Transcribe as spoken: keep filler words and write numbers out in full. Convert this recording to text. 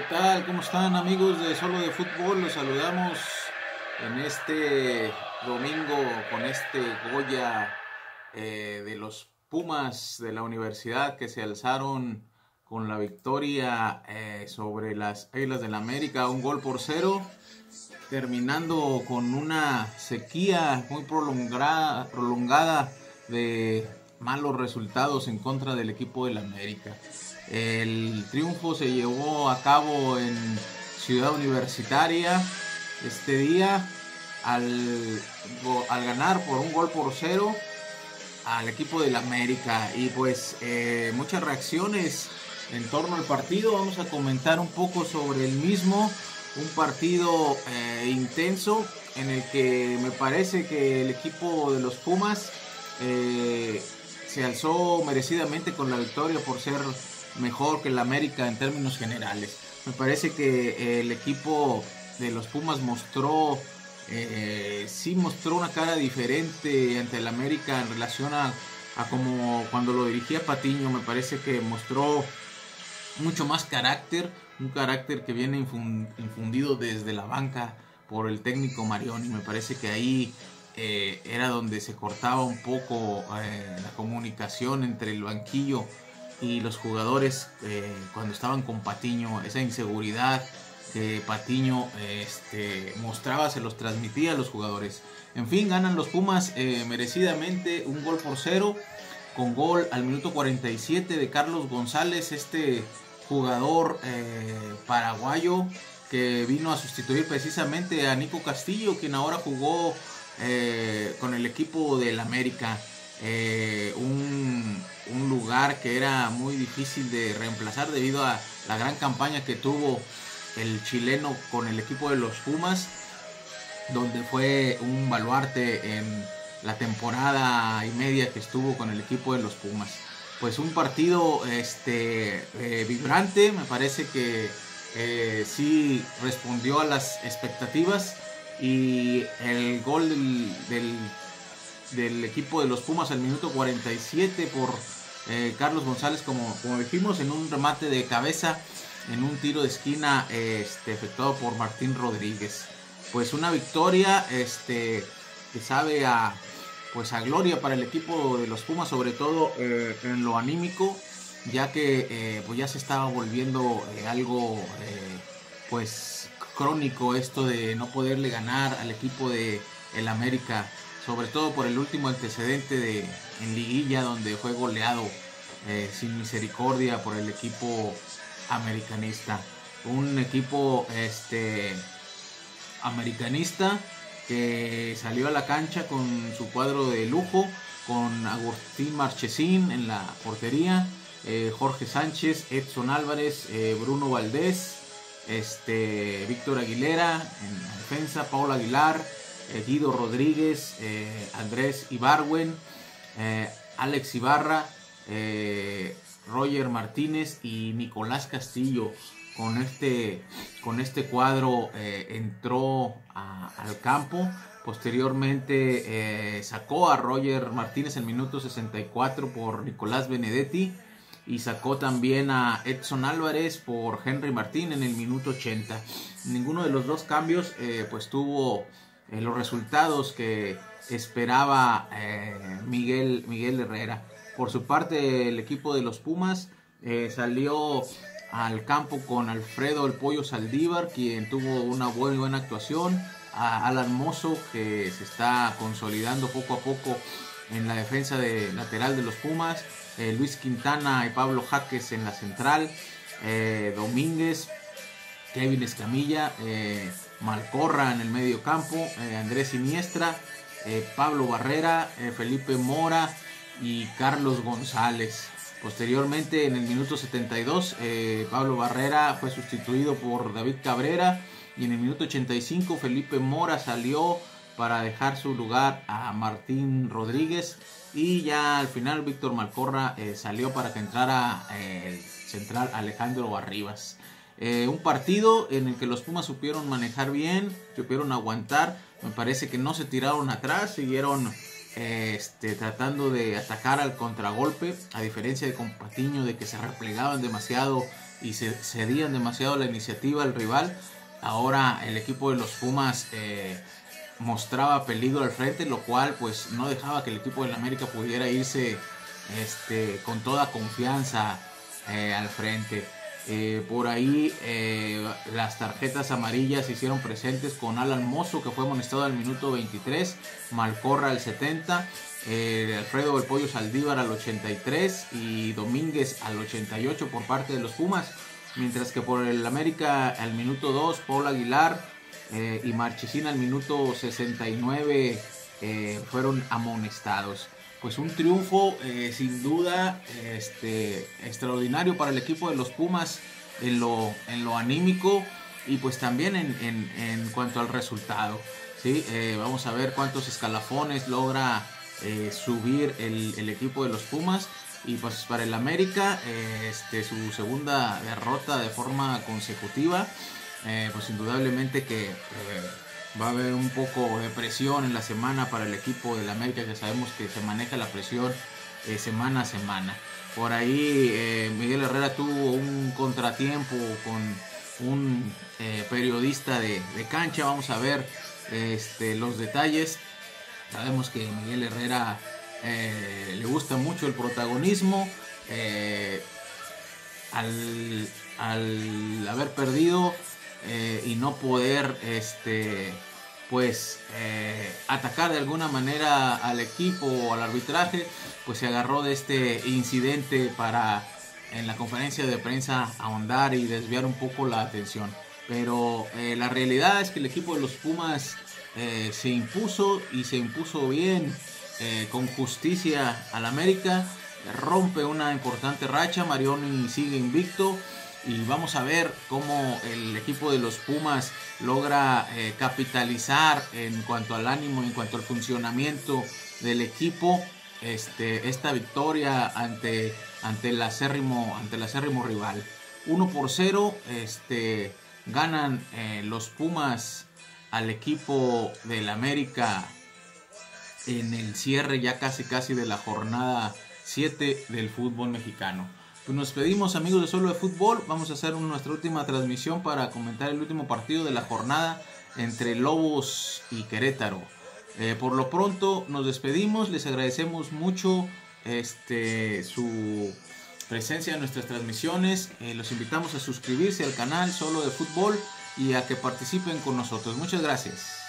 tal? ¿Cómo están, amigos de Solo de Fútbol? Los saludamos en este domingo con este Goya eh, de los Pumas de la universidad que se alzaron con la victoria eh, sobre las Águilas del América, un gol por cero, terminando con una sequía muy prolongada, prolongada de malos resultados en contra del equipo del América. El triunfo se llevó a cabo en Ciudad Universitaria este día al, al ganar por un gol por cero al equipo del América, y pues eh, muchas reacciones en torno al partido. Vamos a comentar un poco sobre el mismo, un partido eh, intenso en el que me parece que el equipo de los Pumas eh, se alzó merecidamente con la victoria por ser mejor que el América en términos generales. Me parece que el equipo de los Pumas mostró eh, sí mostró una cara diferente ante el América en relación a, a como cuando lo dirigía Patiño. Me parece que mostró mucho más carácter, un carácter que viene infundido desde la banca por el técnico Marioni. Me parece que ahí eh, era donde se cortaba un poco eh, la comunicación entre el banquillo y los jugadores eh, cuando estaban con Patiño. Esa inseguridad que Patiño este, mostraba se los transmitía a los jugadores. En fin, ganan los Pumas eh, merecidamente, un gol por cero, con gol al minuto cuarenta y siete de Carlos González, este jugador eh, paraguayo que vino a sustituir precisamente a Nico Castillo, quien ahora jugó eh, con el equipo del América. Eh, un, un lugar que era muy difícil de reemplazar debido a la gran campaña que tuvo el chileno con el equipo de los Pumas, donde fue un baluarte en la temporada y media que estuvo con el equipo de los Pumas. Pues un partido este, eh, vibrante. Me parece que eh, sí respondió a las expectativas, y el gol del, del del equipo de los Pumas al minuto cuarenta y siete por eh, Carlos González, como, como dijimos, en un remate de cabeza en un tiro de esquina este, efectuado por Martín Rodríguez. Pues una victoria este, que sabe a, pues a gloria para el equipo de los Pumas, sobre todo eh, en lo anímico, ya que eh, pues ya se estaba volviendo eh, algo eh, pues crónico esto de no poderle ganar al equipo de el América, sobre todo por el último antecedente de, en liguilla, donde fue goleado eh, sin misericordia por el equipo americanista. Un equipo este, americanista que salió a la cancha con su cuadro de lujo, con Agustín Marchesín en la portería, eh, Jorge Sánchez, Edson Álvarez, eh, Bruno Valdés, este, Víctor Aguilera en la defensa, Paulo Aguilar, Eh, Guido Rodríguez, eh, Andrés Ibargüen, eh, Alex Ibarra, eh, Roger Martínez y Nicolás Castillo. Con este, con este cuadro eh, entró a, al campo. Posteriormente eh, sacó a Roger Martínez en el minuto sesenta y cuatro por Nicolás Benedetti, y sacó también a Edson Álvarez por Henry Martín en el minuto ochenta. Ninguno de los dos cambios eh, pues tuvo Eh, los resultados que esperaba eh, Miguel, Miguel Herrera. Por su parte, el equipo de los Pumas eh, salió al campo con Alfredo El Pollo Saldívar, quien tuvo una buena, buena actuación, a Alan Mozo, que se está consolidando poco a poco en la defensa de lateral de los Pumas, eh, Luis Quintana y Pablo Jaques en la central, eh, Domínguez, Kevin Escamilla, eh, Malcorra en el medio campo, eh, Andrés Iniestra, eh, Pablo Barrera, eh, Felipe Mora y Carlos González. Posteriormente, en el minuto setenta y dos, eh, Pablo Barrera fue sustituido por David Cabrera, y en el minuto ochenta y cinco Felipe Mora salió para dejar su lugar a Martín Rodríguez, y ya al final Víctor Malcorra eh, salió para que entrara eh, el central Alejandro Arribas. Eh, un partido en el que los Pumas supieron manejar bien, supieron aguantar. Me parece que no se tiraron atrás, siguieron eh, este, tratando de atacar al contragolpe, a diferencia de con Patiño, de que se replegaban demasiado y se cedían demasiado la iniciativa al rival. Ahora el equipo de los Pumas eh, mostraba peligro al frente, lo cual pues no dejaba que el equipo del América pudiera irse este, con toda confianza eh, al frente. Eh, por ahí eh, las tarjetas amarillas se hicieron presentes con Alan Mozo, que fue amonestado al minuto veintitrés, Malcorra al setenta, eh, Alfredo El Pollo Saldívar al ochenta y tres y Domínguez al ochenta y ocho por parte de los Pumas, mientras que por el América al minuto dos, Paul Aguilar eh, y Marchesín al minuto sesenta y nueve eh, fueron amonestados. Pues un triunfo eh, sin duda este, extraordinario para el equipo de los Pumas en lo, en lo anímico y pues también en, en, en cuanto al resultado, ¿sí? Eh, vamos a ver cuántos escalafones logra eh, subir el, el equipo de los Pumas. Y pues para el América eh, este, su segunda derrota de forma consecutiva, eh, pues indudablemente que... Eh, va a haber un poco de presión en la semana para el equipo del América, que sabemos que se maneja la presión eh, semana a semana. Por ahí eh, Miguel Herrera tuvo un contratiempo con un eh, periodista de, de cancha. Vamos a ver este, los detalles. Sabemos que Miguel Herrera eh, le gusta mucho el protagonismo. Eh, al, al haber perdido Eh, y no poder este pues eh, atacar de alguna manera al equipo o al arbitraje, pues se agarró de este incidente para en la conferencia de prensa ahondar y desviar un poco la atención. Pero eh, la realidad es que el equipo de los Pumas eh, se impuso y se impuso bien, eh, con justicia al América, rompe una importante racha. Marioni sigue invicto. Y vamos a ver cómo el equipo de los Pumas logra eh, capitalizar en cuanto al ánimo, en cuanto al funcionamiento del equipo, este, esta victoria ante, ante, el acérrimo, ante el acérrimo rival. uno por cero este, ganan eh, los Pumas al equipo del América en el cierre ya casi casi de la jornada siete del fútbol mexicano. Pues nos pedimos, amigos de Solo de Fútbol. Vamos a hacer nuestra última transmisión para comentar el último partido de la jornada entre Lobos y Querétaro. Eh, por lo pronto nos despedimos, les agradecemos mucho este, su presencia en nuestras transmisiones. Eh, los invitamos a suscribirse al canal Solo de Fútbol y a que participen con nosotros. Muchas gracias.